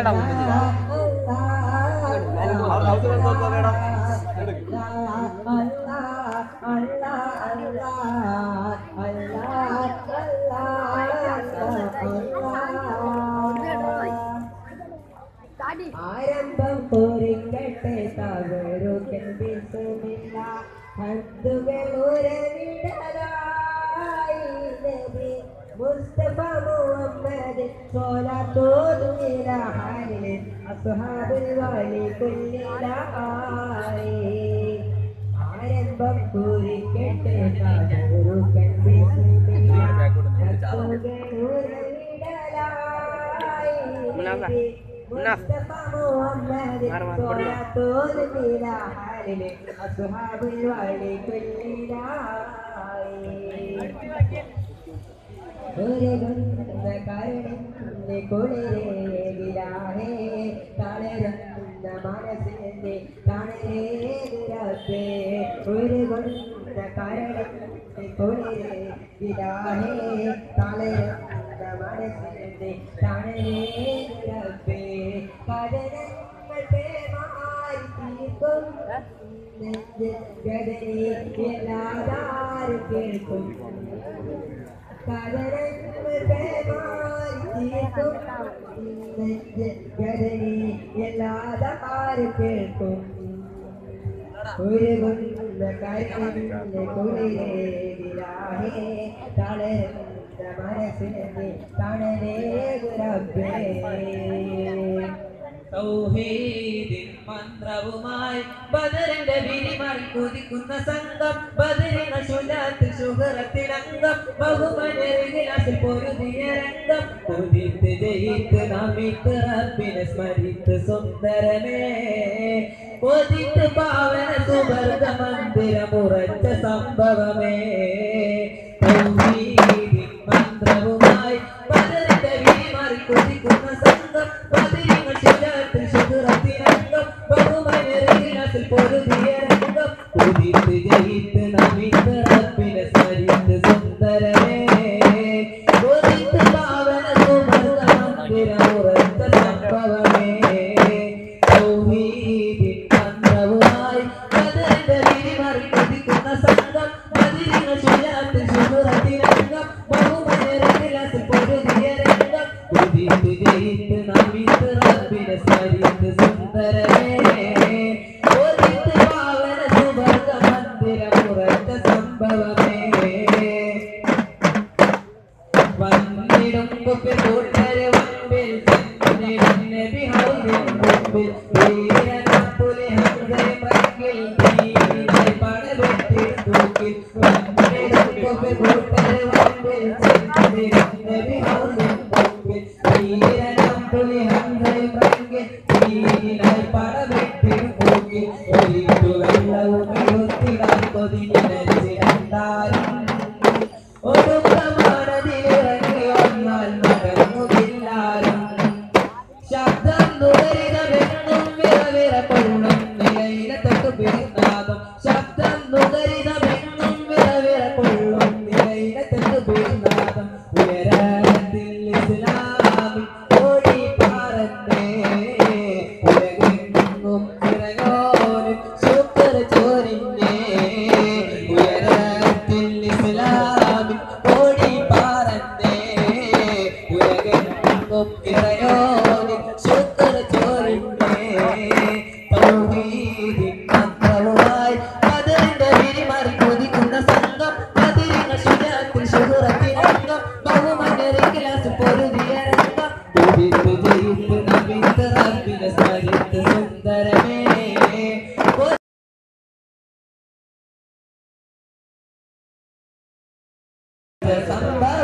ആരംഭം കുറിക്കട്ടെ തകരുക്കൻ വിസുമില്ല ഹദ്ദുകൾ ഉരവിടലായി നബി മുസ്തഫ മുഹമ്മദ് സ്വലാത്തു ഇലാ ഹാലിൽ അസ്ഹാബുൽ വലി കുല്ലിലായി ആരംഭം കുറിക്കട്ടെ തകരുക്കൻ വിസുമില്ല ഹദ്ദുകൾ ഉരവിടലായി നബി मुस्तफा मुहम्मद सोलातुल इला हालिल अस्हाबुल वाली कुल्लिलाई ओरे गंध करणे कोले गिराहे ताले रंग मानसे ताने गिराते ओरे गंध करणे कोले गिराहे ताले रंग मानसे ताने गिराते കടനത്തെ മാറിക്കും ഗദനി എല്ലാതാരും കേൾക്കും കടനത്തെ മാറിക്കും ഗദനി എല്ലാതാരും കേൾക്കും ഒരു ഗുണ്ട കരണിന്റെ കുളിരേ തളേ മനസ്സിനെ തണലേ ഗുരബേ തൗഹീദിൻ മന്ത്രവുമായി ബദറിന്റെ വിരിമറി കുതിക്കുന്ന സംഘം ബദറിന ശുലാത്ത് ശുഹറത്തിലംഗം ബഹുമനരികിലാസിൽ പൊരുതിയ രംഗം കുതിത്ത് ജയിത്ത് നമിത്ത് റബ്ബിനെ സ്മരിത്ത് സുന്ദരമേ കൊതിത്ത് പാവന സുവർഗ മന്ദിരമുറച്ച സംഭവമേ തൗഹീദിൻ മന്ത്രവുമായി ബദറിന്റെ വിരിമറി കുതിക്കുന്ന സംഘം ബദറിന ശുലാത്ത് ശുഹറത്തിലംഗം ബഹുമനരികിലാസിൽ പൊരുതിയ രംഗം കുതിത്ത് ജയിത്ത് നമിത്ത് റബ്ബിനെ സ്മരിത്ത് സുന്ദരമേ കൊതിത്ത് പാവന സുവർഗ മന്ദിരമുറച്ച സംഭവമേ തൗഹീദിൻ മന്ത്രവുമായി ബദറിന്റെ വിരിമറി കുതിക്കുന്ന സംഘം ബദറിന ശുലാത്ത് ശുഹറത്തിലംഗം ബഹുമനരികിലാസിൽ പൊരുതിയ രംഗം കുതിത്ത് ജയിത്ത് നമിത്ത് റബ്ബിനെ സ്മരിത്ത് സുന്ദരമേ കൊതിത്ത് പാവന സുവർഗ മന്ദിരമുറച്ച സംഭവമേ വന്നിടും കുപ്പി കൂട്ടര് വമ്പിൽ ചെന്നിടും നബി ഹൗദിൻ മുമ്പിൽ വീരനപ്പുലി ഹംസയെ മക്കിൽ ദീനിനായി പടവെട്ടി തൂക്കിൽ വന്നിടും കുപ്പി കൂട്ടര് വമ്പിൽ ചെന്നിടും നബി ഹൗദിൻ മുമ്പിൽ വീരനപ്പുലി ഹംസയെ മക്കിൽ ദീനിനായി പടവെട്ടി തൂക്കിൽ ഒരിക്കു വെള്ളവും എഴുത്തിടാൻ കൊതിനിരച്ചിരണ്ടാരും ഒടുക്കമാനതിലിറങ്ങി വന്നാൽ നടന്നുകില്ലാരും ശബ്ദം നുകരിതമെന്നും വിറവിറ കൊള്ളും നിലയിലെ തൊട്ടു പിറന്നാദം ശബ്ദം നുകരിതമെന്നും വിറവിറ കൊള്ളും നിലയിലെ തൊട്ടു പിറന്നാദം ഉയരത്തിൽ ഇസ്ലാമിൽ ഓടി പാറന്നേ ഉലകെങ്ങും ഇറങ്ങോനും ശുക്ർ ചോരിഞ്ഞേ ഉയരത്തിൽ ഇസ്ലാമിൽ ഓടി പാറന്നേ ഉലകെങ്ങും ഇറങ്ങോനും ശുക്ർ ചോരിഞ്ഞേ തൗഹീദിൻ മന്ത്രവുമായി ബദറിന്റെ വിരിമറി കുതിക്കുന്ന സംഘം ബദറിന ശുലാത്തിൽ ശുഹറത്തിലംഗം ബഹുമനരികിലാസിൽ പൊരുതിയ രംഗം കുതിത്ത് ജയിത്ത് നമിത്ത് റബ്ബിനെ സ്മരിത്ത് സുന്ദരമേ സംഭവമേ